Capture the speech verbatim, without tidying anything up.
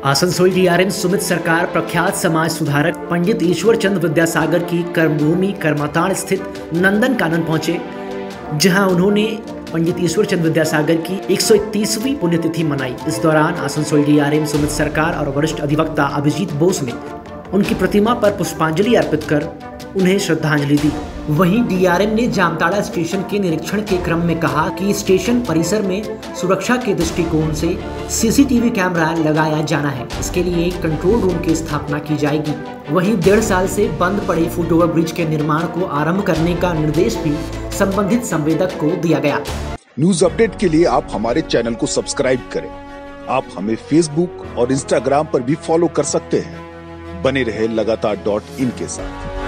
Asansol DRM Sumit सरकार प्रख्यात समाज सुधारक पंडित ईश्वर चंद विद्यासागर की कर्मभूमि कर्मताड़ स्थित नंदन कानन पहुंचे, जहां उन्होंने पंडित ईश्वर चंद विद्यासागर की एक सौ इकतीसवीं पुण्यतिथि मनाई। इस दौरान आसनसोल डीआरएम सुमित सरकार और वरिष्ठ अधिवक्ता अभिजीत बोस ने उनकी प्रतिमा पर पुष्पांजलि अर्पित कर उन्हें श्रद्धांजलि दी। वहीं डीआरएम ने जामताड़ा स्टेशन के निरीक्षण के क्रम में कहा कि स्टेशन परिसर में सुरक्षा के दृष्टिकोण से सीसीटीवी कैमरा लगाया जाना है। इसके लिए एक कंट्रोल रूम की स्थापना की जाएगी। वहीं डेढ़ साल से बंद पड़े फुटओवर ब्रिज के निर्माण को आरंभ करने का निर्देश भी संबंधित संवेदक को दिया गया। न्यूज अपडेट के लिए आप हमारे चैनल को सब्सक्राइब करें। आप हमें फेसबुक और इंस्टाग्राम पर भी फॉलो कर सकते हैं। बने रहे लगातार डॉट इन के साथ।